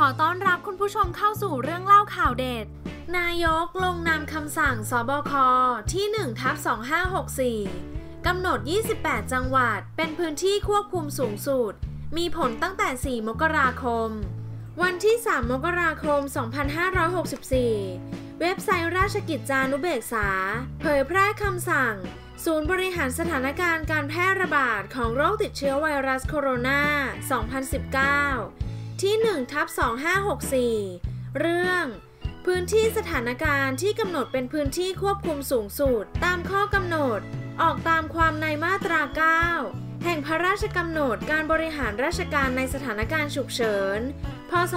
อต้อนรับคุณผู้ชมเข้าสู่เรื่องเล่าข่าวเด็ดนายกลงนามคำสั่งสบคที่ 1/2564 กำหนด 28 จังหวัดเป็นพื้นที่ควบคุมสูงสุดมีผลตั้งแต่ 4 มกราคม วันที่ 3 มกราคม 2564 เว็บไซต์ราชกิจจานุเบกษาเผยแพร่คำสั่งศูนย์บริหารสถานการณ์การแพร่ระบาดของโรคติดเชื้อไวรัสโคโรนา 2019 ที่ 1/2564 เรื่องพื้นที่สถานการณ์ที่กำหนดเป็นพื้นที่ควบคุมสูงสุดตามข้อกำหนดออกตามความในมาตรา 9 แห่งพระราชกำหนดการบริหารราชการในสถานการณ์ฉุกเฉิน พ.ศ.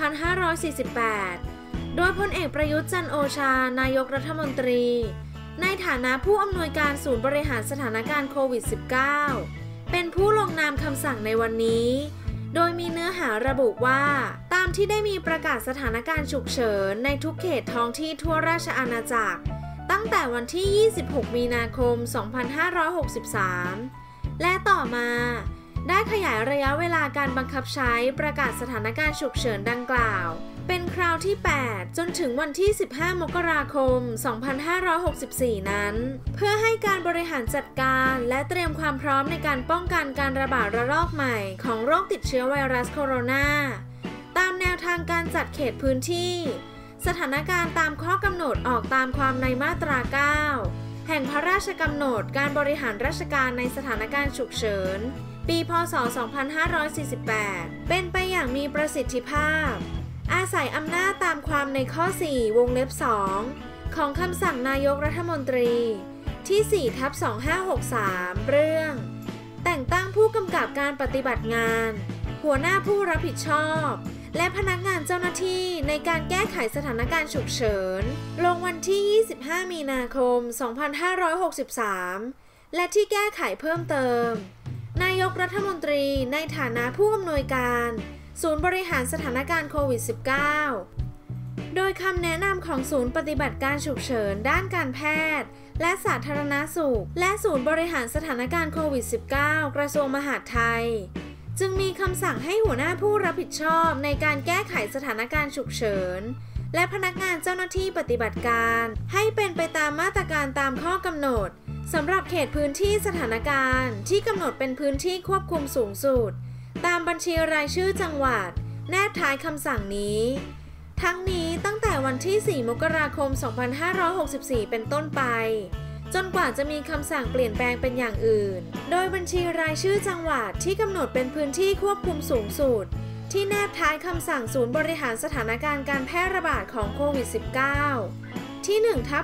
2548 โดยพลเอกประยุทธ์จันทร์โอชานายกรัฐมนตรีในฐานะผู้อำนวยการศูนย์บริหารสถานการณ์โควิด -19 เป็นผู้ลงนามคำสั่งในวันนี้โดยมีเนื้อหาระบุว่าตามที่ได้มีประกาศสถานการณ์ฉุกเฉินในทุกเขตท้องที่ทั่วราชอาณาจักรตั้งแต่วันที่ 26 มีนาคม 2563 และต่อมาได้ขยายระยะเวลาการบังคับใช้ประกาศสถานการณ์ฉุกเฉินดังกล่าวเป็นคราวที่ 8 จนถึงวันที่ 15 มกราคม 2564 นั้นเพื่อให้การบริหารจัดการและเตรียมความพร้อมในการป้องกันการระบาดระลอกใหม่ของโรคติดเชื้อไวรัสโคโรนาตามแนวทางการจัดเขตพื้นที่สถานการณ์ตามข้อกำหนดออกตามความในมาตรา 9 แห่งพระราชกำหนดการบริหารราชการในสถานการณ์ฉุกเฉินปีพ.ศ. 2548 เป็นไปอย่างมีประสิทธิภาพอาศัยอำนาจตามความในข้อ 4 วงเล็บ 2 ของคำสั่งนายกรัฐมนตรีที่ 4/2563 เรื่องแต่งตั้งผู้กำกับการปฏิบัติงานหัวหน้าผู้รับผิดชอบและพนักงานเจ้าหน้าที่ในการแก้ไขสถานการณ์ฉุกเฉินลงวันที่ 25 มีนาคม 2563 และที่แก้ไขเพิ่มเติมนายกรัฐมนตรีในฐานะผู้อำนวยการศูนย์บริหารสถานการณ์โควิด -19 โดยคำแนะนำของศูนย์ปฏิบัติการฉุกเฉินด้านการแพทย์และสาธารณสุขและศูนย์บริหารสถานการณ์โควิด -19 กระทรวงมหาดไทยจึงมีคำสั่งให้หัวหน้าผู้รับผิดชอบในการแก้ไขสถานการณ์ฉุกเฉินและพนักงานเจ้าหน้าที่ปฏิบัติการให้เป็นไปตามมาตรการตามข้อกำหนดสำหรับเขตพื้นที่สถานการณ์ที่กำหนดเป็นพื้นที่ควบคุมสูงสุดตามบัญชีรายชื่อจังหวัดแนบท้ายคำสั่งนี้ทั้งนี้ตั้งแต่วันที่ 4 มกราคม 2564 เป็นต้นไปจนกว่าจะมีคำสั่งเปลี่ยนแปลงเป็นอย่างอื่นโดยบัญชีรายชื่อจังหวัดที่กำหนดเป็นพื้นที่ควบคุมสูงสุดที่แนบท้ายคำสั่งศูนย์บริหารสถานการณ์การแพร่ระบาดของโควิด -19 ที่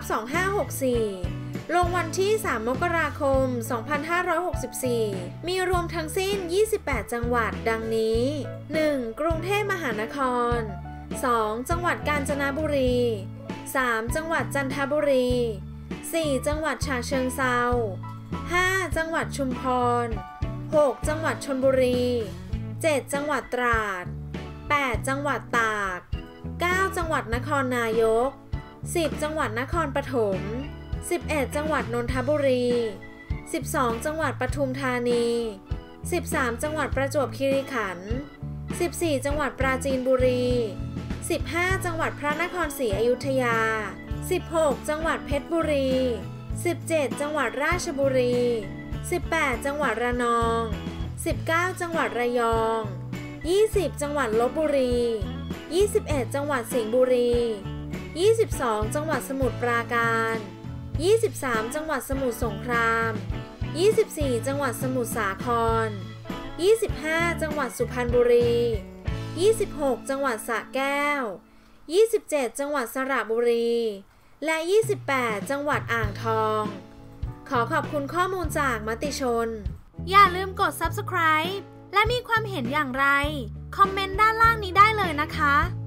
1/2564 ลงวันที่ 3 มกราคม 2564 มีรวมทั้งสิ้น 28 จังหวัดดังนี้ 1. กรุงเทพมหานคร 2. จังหวัดกาญจนบุรี 3. จังหวัดจันทบุรี 4. จังหวัดฉะเชิงเทรา 5. จังหวัดชุมพร 6. จังหวัดชลบุรี 7. จังหวัดตราด 8. จังหวัดตาก 9. จังหวัดนครนายก 10. จังหวัดนครปฐม 11. จังหวัดนนทบุรี 12. จังหวัดปทุมธานี 13. จังหวัดประจวบคีรีขันธ์ 14. จังหวัดปราจีนบุรี 15. จังหวัดพระนครศรีอยุธยา 16. จังหวัดเพชรบุรี 17. จังหวัดราชบุรี 18. จังหวัดระนอง 19. จังหวัดระยอง 20. จังหวัดลพบุรี 21. จังหวัดสิงห์บุรี 22. จังหวัดสมุทรปราการ 23. จังหวัดสมุทรสงคราม 24. จังหวัดสมุทรสาคร 25. จังหวัดสุพรรณบุรี 26. จังหวัดสระแก้ว 27. จังหวัดสระบุรีและ 28. จังหวัดอ่างทองขอขอบคุณข้อมูลจากมติชนอย่าลืมกด Subscribe และมีความเห็นอย่างไรคอมเมนต์ด้านล่างนี้ได้เลยนะคะ